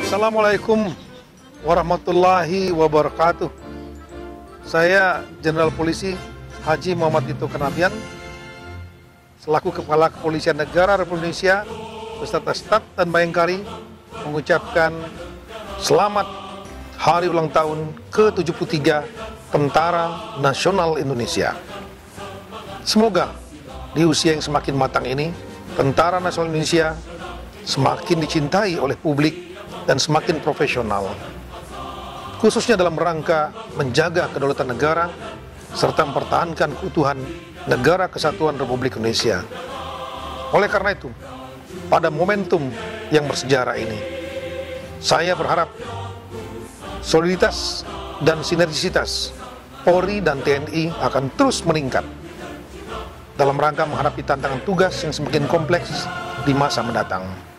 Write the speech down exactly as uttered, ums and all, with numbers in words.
Assalamualaikum warahmatullahi wabarakatuh. Saya Jenderal Polisi Haji Muhammad Tito Karnavian selaku Kepala Kepolisian Negara Republik Indonesia beserta staf dan Bayangkari mengucapkan selamat hari ulang tahun ke tujuh puluh tiga Tentara Nasional Indonesia. Semoga di usia yang semakin matang ini, Tentara Nasional Indonesia semakin dicintai oleh publik dan semakin profesional, khususnya dalam rangka menjaga kedaulatan negara serta mempertahankan keutuhan negara kesatuan Republik Indonesia. Oleh karena itu, pada momentum yang bersejarah ini, saya berharap soliditas dan sinergisitas Polri dan T N I akan terus meningkat dalam rangka menghadapi tantangan tugas yang semakin kompleks di masa mendatang.